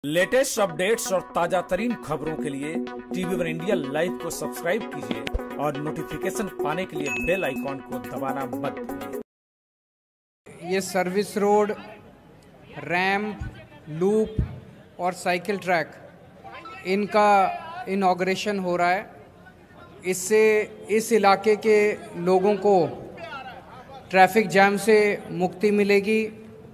Latest updates और ताजा तरीन खबरों के लिए टीवी वन इंडिया लाइव को सब्सक्राइब कीजिए और नोटिफिकेशन पाने के लिए बेल आइकॉन को दबाना मत भूलिए। ये सर्विस रोड, रैंप, लूप और साइकिल ट्रैक इनका इनॉग्रेशन हो रहा है। इससे इस इलाके के लोगों को ट्रैफिक जैम से मुक्ति मिलेगी।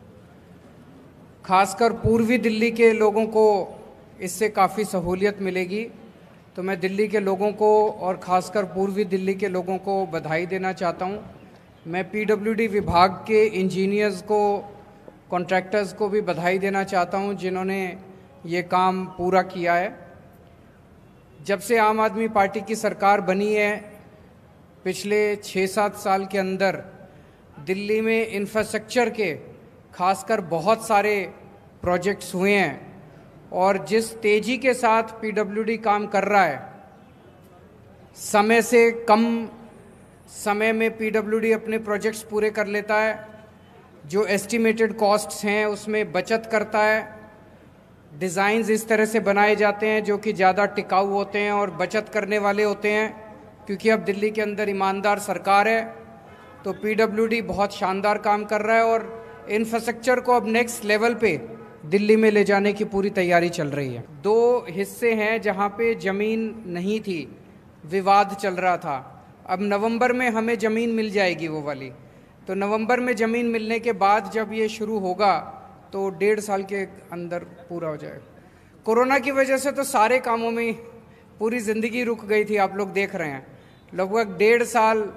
खासकर पूर्वी दिल्ली के लोगों को इससे काफ़ी सहूलियत मिलेगी। तो मैं दिल्ली के लोगों को और ख़ासकर पूर्वी दिल्ली के लोगों को बधाई देना चाहता हूं। मैं पीडब्ल्यूडी विभाग के इंजीनियर्स को, कॉन्ट्रैक्टर्स को भी बधाई देना चाहता हूं जिन्होंने ये काम पूरा किया है। जब से आम आदमी पार्टी की सरकार बनी है, पिछले 6-7 साल के अंदर दिल्ली में इंफ्रास्ट्रक्चर के खासकर बहुत सारे प्रोजेक्ट्स हुए हैं और जिस तेज़ी के साथ पीडब्ल्यूडी काम कर रहा है, समय से कम समय में पीडब्ल्यूडी अपने प्रोजेक्ट्स पूरे कर लेता है। जो एस्टिमेटेड कॉस्ट्स हैं उसमें बचत करता है। डिज़ाइंस इस तरह से बनाए जाते हैं जो कि ज़्यादा टिकाऊ होते हैं और बचत करने वाले होते हैं। क्योंकि अब दिल्ली के अंदर ईमानदार सरकार है, तो पीडब्ल्यूडी बहुत शानदार काम कर रहा है और इंफ्रास्ट्रक्चर को अब नेक्स्ट लेवल पे दिल्ली में ले जाने की पूरी तैयारी चल रही है। 2 हिस्से हैं जहां पे ज़मीन नहीं थी, विवाद चल रहा था। अब नवंबर में हमें ज़मीन मिल जाएगी वो वाली। तो नवंबर में ज़मीन मिलने के बाद जब ये शुरू होगा तो 1.5 साल के अंदर पूरा हो जाएगा। कोरोना की वजह से तो सारे कामों में पूरी ज़िंदगी रुक गई थी। आप लोग देख रहे हैं लगभग 1.5 साल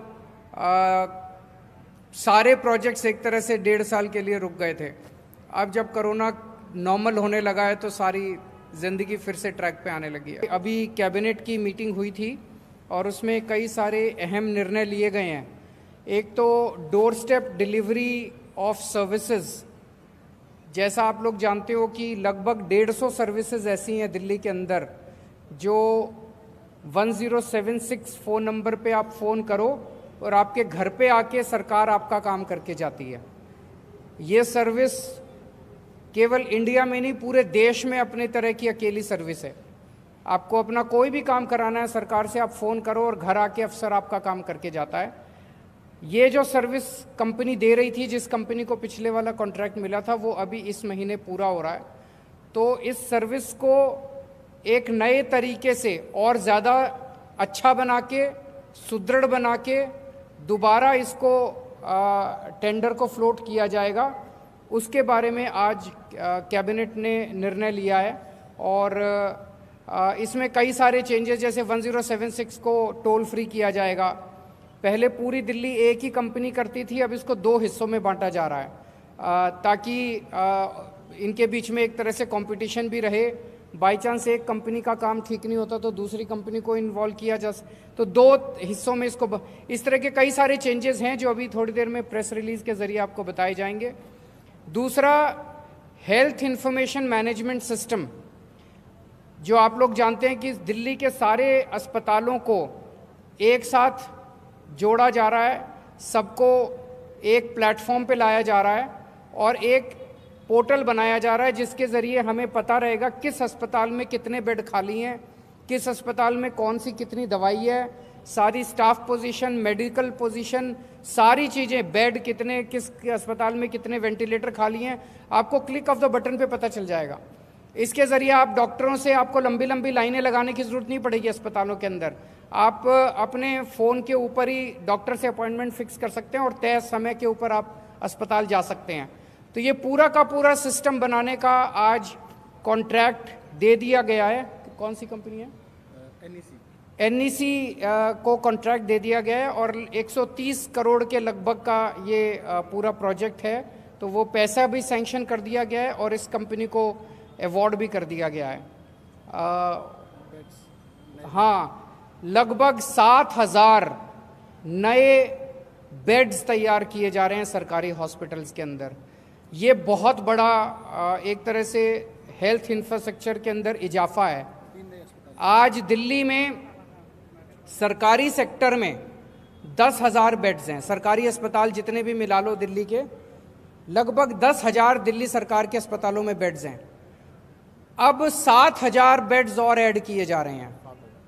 सारे प्रोजेक्ट्स एक तरह से 1.5 साल के लिए रुक गए थे। अब जब कोरोना नॉर्मल होने लगा है तो सारी ज़िंदगी फिर से ट्रैक पे आने लगी है। अभी कैबिनेट की मीटिंग हुई थी और उसमें कई सारे अहम निर्णय लिए गए हैं। एक तो door step delivery of services. जैसा आप लोग जानते हो कि लगभग 150 सर्विसेज ऐसी हैं दिल्ली के अंदर जो 1076 फ़ोन नंबर पे आप फ़ोन करो और आपके घर पे आके सरकार आपका काम करके जाती है। ये सर्विस केवल इंडिया में नहीं, पूरे देश में अपने तरह की अकेली सर्विस है। आपको अपना कोई भी काम कराना है सरकार से, आप फ़ोन करो और घर आके अफसर आपका काम करके जाता है। ये जो सर्विस कंपनी दे रही थी, जिस कंपनी को पिछले वाला कॉन्ट्रैक्ट मिला था, वो अभी इस महीने पूरा हो रहा है। तो इस सर्विस को एक नए तरीके से और ज़्यादा अच्छा बना के, सुदृढ़ बना के दोबारा इसको टेंडर को फ्लोट किया जाएगा। उसके बारे में आज कैबिनेट ने निर्णय लिया है और इसमें कई सारे चेंजेस, जैसे 1076 को टोल फ्री किया जाएगा। पहले पूरी दिल्ली एक ही कंपनी करती थी, अब इसको 2 हिस्सों में बांटा जा रहा है ताकि इनके बीच में एक तरह से कंपटीशन भी रहे। बाई चांस एक कंपनी का काम ठीक नहीं होता तो दूसरी कंपनी को इन्वॉल्व किया जा तो 2 हिस्सों में इसको इस तरह के कई सारे चेंजेस हैं जो अभी थोड़ी देर में प्रेस रिलीज के जरिए आपको बताए जाएंगे। दूसरा, हेल्थ इंफॉर्मेशन मैनेजमेंट सिस्टम, जो आप लोग जानते हैं कि दिल्ली के सारे अस्पतालों को एक साथ जोड़ा जा रहा है, सबको एक प्लेटफॉर्म पे लाया जा रहा है और एक पोर्टल बनाया जा रहा है जिसके ज़रिए हमें पता रहेगा किस अस्पताल में कितने बेड खाली हैं, किस अस्पताल में कौन सी कितनी दवाई है, सारी स्टाफ पोजीशन, मेडिकल पोजीशन, सारी चीज़ें, बेड कितने, किस अस्पताल में कितने वेंटिलेटर खाली हैं, आपको क्लिक ऑफ द बटन पे पता चल जाएगा। इसके ज़रिए आप डॉक्टरों से, आपको लंबी लंबी लाइनें लगाने की ज़रूरत नहीं पड़ेगी अस्पतालों के अंदर। आप अपने फ़ोन के ऊपर ही डॉक्टर से अपॉइंटमेंट फिक्स कर सकते हैं और तय समय के ऊपर आप अस्पताल जा सकते हैं। तो ये पूरा का पूरा सिस्टम बनाने का आज कॉन्ट्रैक्ट दे दिया गया है। कौन सी कंपनी है? एनईसी को कॉन्ट्रैक्ट दे दिया गया है और 130 करोड़ के लगभग का ये पूरा प्रोजेक्ट है। तो वो पैसा भी सैंक्शन कर दिया गया है और इस कंपनी को अवार्ड भी कर दिया गया है। हाँ, लगभग 7,000 नए बेड्स तैयार किए जा रहे हैं सरकारी हॉस्पिटल्स के अंदर। ये बहुत बड़ा एक तरह से हेल्थ इंफ्रास्ट्रक्चर के अंदर इजाफा है। आज दिल्ली में सरकारी सेक्टर में 10,000 बेड्स हैं। सरकारी अस्पताल जितने भी मिला लो दिल्ली के, लगभग 10,000 दिल्ली सरकार के अस्पतालों में बेड्स हैं। अब 7,000 बेड्स और ऐड किए जा रहे हैं,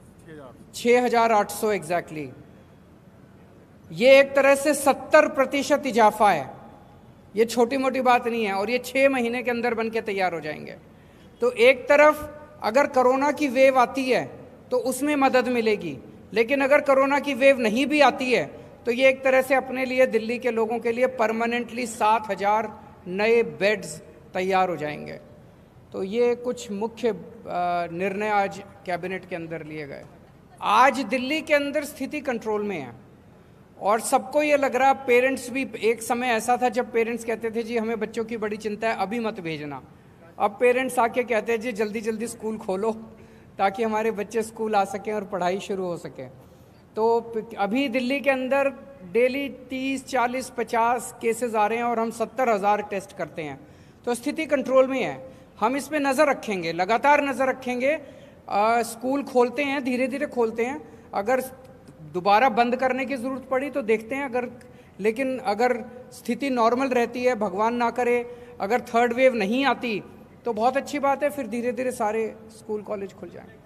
6,800 एग्जैक्टली। ये एक तरह से 70% इजाफा है, ये छोटी मोटी बात नहीं है, और ये 6 महीने के अंदर बन के तैयार हो जाएंगे। तो एक तरफ अगर कोरोना की वेव आती है तो उसमें मदद मिलेगी, लेकिन अगर कोरोना की वेव नहीं भी आती है तो ये एक तरह से अपने लिए, दिल्ली के लोगों के लिए परमानेंटली 7,000 नए बेड्स तैयार हो जाएंगे। तो ये कुछ मुख्य निर्णय आज कैबिनेट के अंदर लिए गए। आज दिल्ली के अंदर स्थिति कंट्रोल में है और सबको ये लग रहा, पेरेंट्स भी, एक समय ऐसा था जब पेरेंट्स कहते थे जी हमें बच्चों की बड़ी चिंता है, अभी मत भेजना। अब पेरेंट्स आके कहते हैं जी जल्दी जल्दी स्कूल खोलो ताकि हमारे बच्चे स्कूल आ सकें और पढ़ाई शुरू हो सके। तो अभी दिल्ली के अंदर डेली 30, 40, 50 केसेस आ रहे हैं और हम 70,000 टेस्ट करते हैं। तो स्थिति कंट्रोल में है। हम इस पे नज़र रखेंगे, लगातार नज़र रखेंगे। स्कूल खोलते हैं, धीरे धीरे खोलते हैं। अगर दोबारा बंद करने की ज़रूरत पड़ी तो देखते हैं, लेकिन अगर स्थिति नॉर्मल रहती है, भगवान ना करे अगर थर्ड वेव नहीं आती तो बहुत अच्छी बात है, फिर धीरे धीरे सारे स्कूल कॉलेज खुल जाएं।